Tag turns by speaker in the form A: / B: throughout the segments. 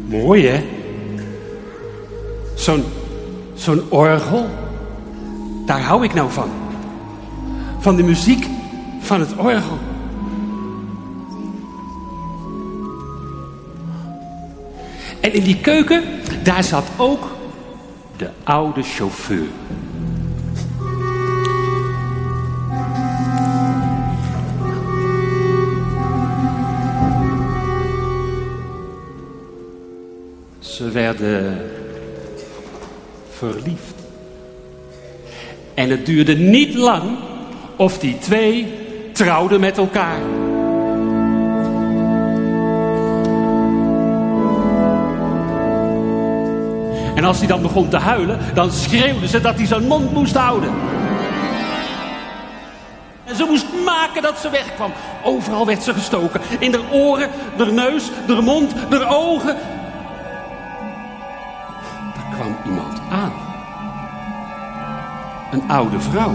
A: Mooi, hè? Zo'n orgel. Daar hou ik nou van. Van de muziek van het orgel. En in die keuken, daar zat ook de oude chauffeur. Ze werden verliefd. En het duurde niet lang of die twee trouwden met elkaar. En als hij dan begon te huilen, dan schreeuwden ze dat hij zijn mond moest houden. En ze moest maken dat ze wegkwam. Overal werd ze gestoken. In haar oren, haar neus, haar mond, haar ogen. Daar kwam iemand aan. Een oude vrouw.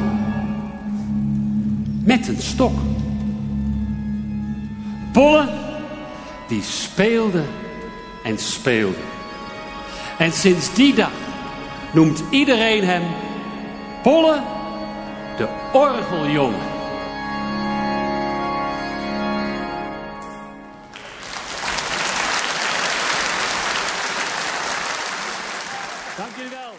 A: Met een stok. Polle, die speelde en speelde. En sinds die dag noemt iedereen hem Polle de orgeljongen. Dank jullie wel.